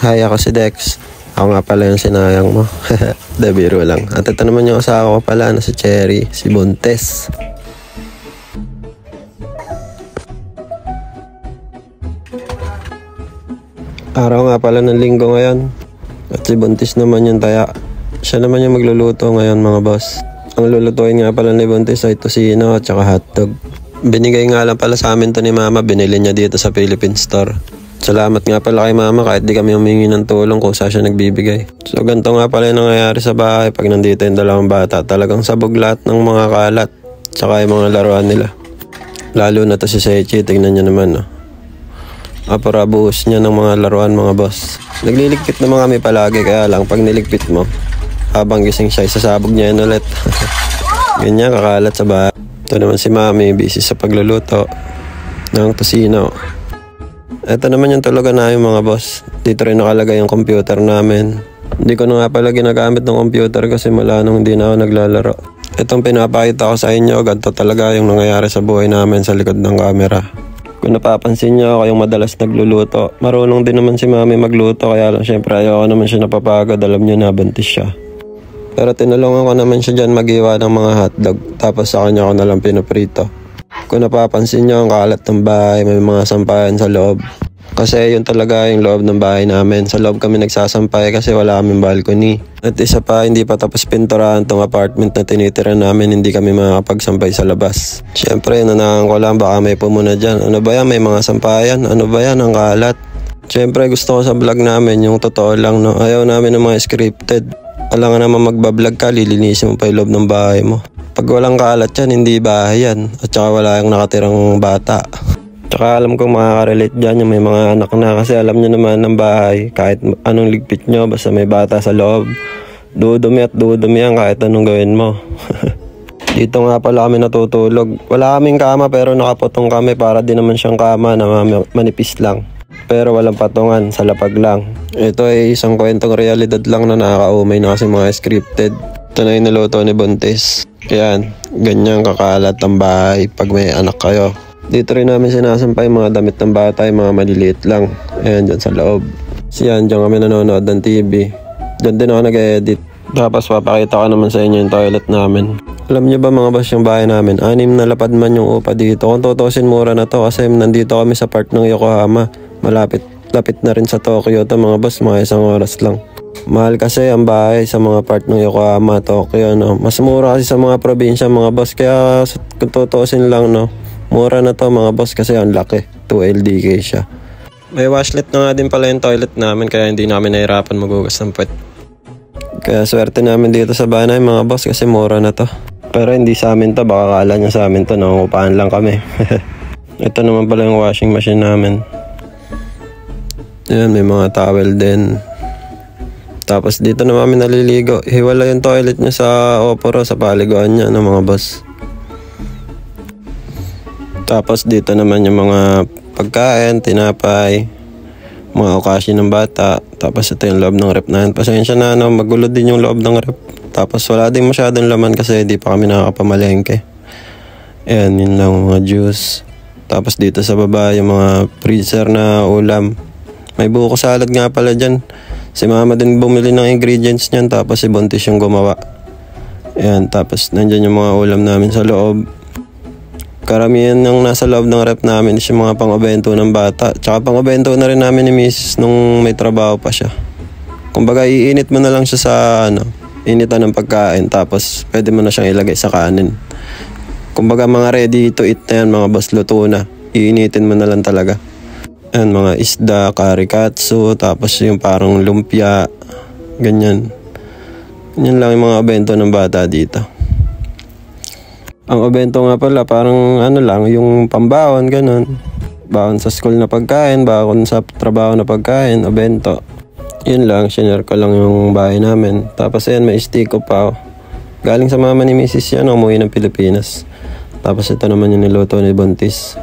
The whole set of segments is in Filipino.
Hi, ako si Dex. Ako nga pala yung sinayang mo. De, biro lang. At ito naman yung asawa ko pala na si Cherry, si Buntes. Araw nga pala ng linggo ngayon. At si Buntis naman yung taya. Siya naman yung magluluto ngayon mga boss. Ang lulutuin nga pala ni Buntis ay tosino at saka hotdog. Binigay nga lang pala sa amin to ni Mama. Binili niya dito sa Philippine Store. Salamat nga pala kay Mama kahit di kami humingi ng tulong kung saan siya nagbibigay. So ganito nga pala yung nangyayari sa bahay pag nandito yung dalawang bata. Talagang sabog lahat ng mga kalat tsaka yung mga laruan nila. Lalo na to si Seichi, tignan nyo naman no. Aparabuhos niya ng mga laruan mga boss. Nagliligpit naman kami palagi kaya lang pag niligpit mo habang gising siya isasabog niya yun ulit. Ganyan kakalat sa bahay. Ito naman si Mami busy sa pagluluto ng tosino. Ito naman yung tulugan namin mga boss. Dito rin nakalagay yung computer namin. Hindi ko na nga pala ginagamit ng computer kasi mula nung hindi na ako naglalaro. Itong pinapakita ko sa inyo, ganito talaga yung nangyayari sa buhay namin sa likod ng camera. Kung napapansin nyo ako yung madalas nagluluto, marunong din naman si Mami magluto kaya lang syempre ayoko naman siya napapagod, alam nyo na buntis siya. Pero tinulungan ko naman siya dyan mag-iwa ng mga hotdog tapos sa kanya ko nalang pinaprito. Kung napapansin nyo ang kalat ng bahay, may mga sampayan sa loob. Kasi yun talaga yung loob ng bahay namin. Sa loob kami nagsasampay kasi wala kaming balcony. At isa pa, hindi pa tapos pinturahan tong apartment na tinitira namin, hindi kami makakapagsampay sa labas. Siyempre, nanangan ko lang baka may pumuna dyan. Ano ba yan? May mga sampayan? Ano ba yan? Ang kalat. Siyempre, gusto ko sa vlog namin yung totoo lang, no? Ayaw namin ng mga scripted. Alam nga naman magbablog ka, lilinisin mo pa yung loob ng bahay mo. Pag walang kalat yan, hindi bahay yan. At saka wala yung nakatirang bata. Tsaka alam kong makaka-relate dyan yung may mga anak na kasi alam nyo naman ng bahay, kahit anong ligpit nyo, basta may bata sa loob. Dudumi at dudumi yan kahit anong gawin mo. Dito nga pala kami natutulog. Wala kaming kama pero nakaputong kami para din naman siyang kama na manipis lang. Pero walang patungan, sa lapag lang. Ito ay isang kwentong realidad lang na nakakaumay na kasi mga scripted. Ito na yung niluto ni Buntis. Yan, ganyan kakalat ang bahay pag may anak kayo. Dito rin namin sinasampay mga damit ng bata, yung mga maliliit lang. Ayan, dyan sa loob. Siyan, dyan kami nanonood ng TV. Dyan din ako nag-edit. Tapos papakita ko naman sa inyo yung toilet namin. Alam nyo ba mga boss yung bahay namin? 6 na lapad man yung upa dito. Kung tutusin mura na to kasi nandito kami sa part ng Yokohama. Lapit na rin sa Tokyo to mga boss, mga 1 oras lang. Mahal kasi ang bahay sa mga part ng Yokohama, Tokyo, no? Mas mura kasi sa mga probinsya mga boss. Kaya kung tutusin lang, no? Mura na to mga boss kasi ang laki. 2 LDK siya. May washlet na nga din pala yung toilet namin kaya hindi namin nahirapan magugas ng puwet. Kaya swerte namin dito sa bahay mga boss kasi mura na to. Pero hindi sa amin to, baka kala nyo sa amin to, nangungupahan lang kami. Ito naman pala yung washing machine namin. Ayan, may mga towel din. Tapos dito na kami naliligo. Hiwala yung toilet niya sa oporo, sa paliguan niya ng mga boss. Tapos dito naman yung mga pagkain, tinapay, mga okashi ng bata. Tapos ito yung loob ng rep na yan. Pasensya na, no, magulo din yung loob ng rep. Tapos wala din masyadong laman kasi di pa kami nakakapamalengke. Ayan, yun lang mga juice. Tapos dito sa baba yung mga freezer na ulam. May buko salad nga pala dyan. Si Mama din bumili ng ingredients niyan. Tapos si Buntis yung gumawa. Ayan, tapos nandyan yung mga ulam namin sa loob. Karamihan ng nasa loob ng rep namin is yung mga pang-obento ng bata. Tsaka pang-obento na rin namin ni Mrs. nung may trabaho pa siya. Kumbaga iinit mo na lang siya sa initan ng pagkain. Tapos pwede mo na siyang ilagay sa kanin. Kumbaga mga ready to eat na yan mga boss, luto na. Iinitin mo na lang talaga. Ayan, mga isda, karikatsu, tapos yung parang lumpia, ganyan. Ganyan lang yung mga obento ng bata dito. Ang obento nga pala, parang ano lang, yung pambawon, ganun. Bawon sa school na pagkain, bawon sa trabaho na pagkain, obento. Yun lang, shinare ko lang yung bahay namin. Tapos ayan, may stiko pa. Galing sa mama ni Mrs. yan, umuwi ng Pilipinas. Tapos ito naman yung niluto ni Buntis.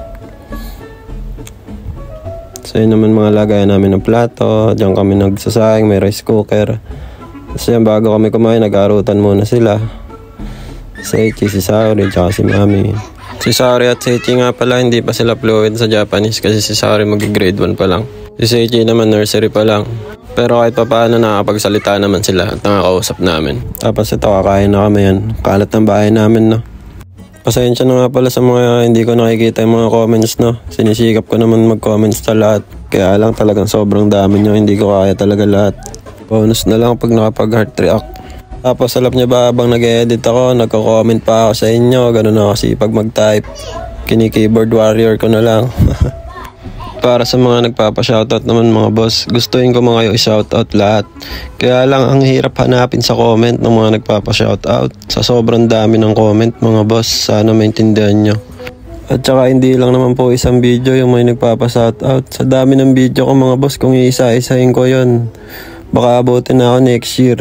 So yun naman mga lagayan namin ng plato. Diyan kami nagsasayang, may rice cooker. Kasi yan, bago kami kumain, nag-aarutan muna sila. Seichi, si Saori, tsaka si Mami. Si Saori at Seichi nga pala, hindi pa sila fluent sa Japanese kasi si Saori mag-grade 1 pa lang. Si Seichi naman nursery pa lang. Pero kahit pa paano nakakapagsalita naman sila at nakakausap namin. Tapos ito, kakain na kami yan. Kalat ng bahay namin, no. Pasensya na nga pala sa mga hindi ko nakikita yung mga comments, no. Sinisikap ko naman mag-comments sa lahat. Kaya lang talagang sobrang dami nyo, hindi ko kaya talaga lahat. Bonus na lang pag nakapag-heart react. Tapos alam nyo ba, habang nag-edit ako, nagko-comment pa ako sa inyo. Ganun ako kasipag mag-type. Kini-keyboard warrior ko na lang. Para sa mga nagpapa-shoutout naman mga boss, gustuin ko mga kayo i-shoutout lahat. Kaya lang ang hirap hanapin sa comment ng mga nagpapa-shoutout. Sa sobrang dami ng comment mga boss, sana maintindihan nyo. At saka hindi lang naman po isang video yung may nagpapa-shoutout. Sa dami ng video ko mga boss, kung iisa-isahin ko yon, baka abutin na ako next year.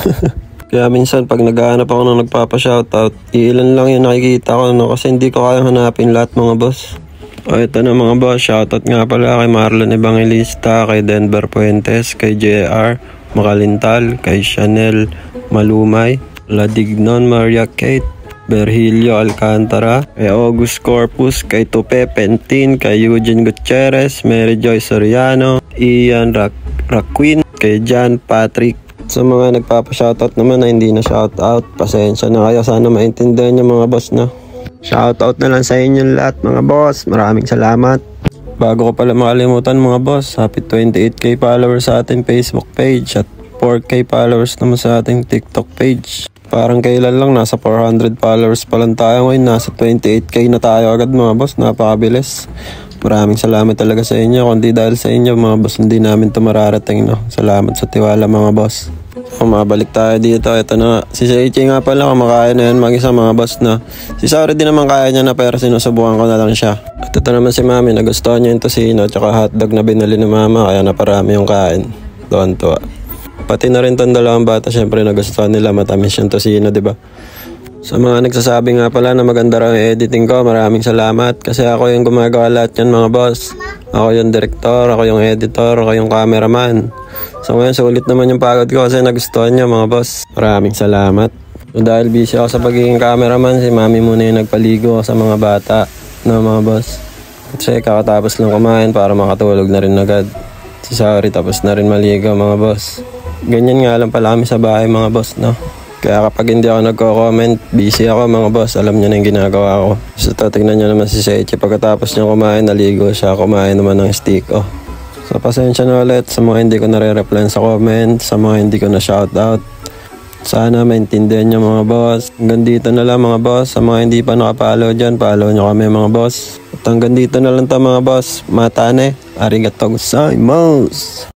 Kaya minsan pag naghahanap ako ng nagpapa-shoutout, iilan lang yung nakikita ko, no? Kasi hindi ko kayang hanapin lahat mga boss. O ito na mga boss, shoutout nga pala kay Marlon Evangelista, kay Denver Puentes, kay JR Makalintal, kay Chanel Malumay, Ladignon Maria Kate, Berhilio Alcantara, kay August Corpus, kay Tupe Pentin, kay Eugene Gutierrez, Mary Joy Soriano, Ian Raquin, kay John Patrick. Sa mga nagpapa-shoutout naman na hindi na shoutout, pasensya na kayo, sana maintindihan nyo mga boss, no? Shoutout na lang sa inyong lahat mga boss. Maraming salamat. Bago ko pala makalimutan mga boss, happy 28k followers sa ating Facebook page at 4k followers naman sa ating TikTok page. Parang kailan lang, nasa 400 followers pa lang tayo ngayon, nasa 28k na tayo agad mga boss, napakabilis. Maraming salamat talaga sa inyo, kundi dahil sa inyo mga boss hindi namin ito mararating, no? Salamat sa tiwala mga boss. Mabalik tayo dito. Ito na, si Seichi nga pala kumakain na yan mag-isa mga boss na. Si Sauri din naman kaya niya na, pero sinusubukan ko na lang siya. At ito naman si Mami, nagustuhan niya yung tosino tsaka hotdog na binili ni Mama, kaya naparami yung kain. Tuwan-tuwa. Pati na rin tong dalawang bata, syempre nagustuhan nila, matamis yung tosino, diba? Sa mga nagsasabi nga pala na maganda raw yung editing ko, maraming salamat. Kasi ako yung gumagawa lahat yan mga boss. Ako yung director, ako yung editor, ako yung cameraman. So ngayon sulit naman yung pagod ko kasi nagustuhan nyo mga boss. Maraming salamat. So, dahil busy ako sa pagiging cameraman, si Mami muna yung nagpaligo sa mga bata. No mga boss. Kasi kakatapos lang kumain para makatulog na rin agad. Si Sauri tapos na rin maligo mga boss. Ganyan nga lang pala kami sa bahay mga boss, no? Kaya kapag hindi ako nagko-comment, busy ako mga boss, alam niyo na yung ginagawa ko. So tingnan niyo naman si Seichi, pagkatapos niya kumain, naligo siya, kumain naman ng steak, oh. So pasensya na ulit sa mga hindi ko nare-reply sa comment, sa mga hindi ko na shoutout. Sana maintindihan niyo mga boss. Hanggang dito na lang mga boss, sa mga hindi pa nakapollow dyan, follow niyo kami mga boss. At hanggang dito na lang ta mga boss, matane, arigatou gozaimasu.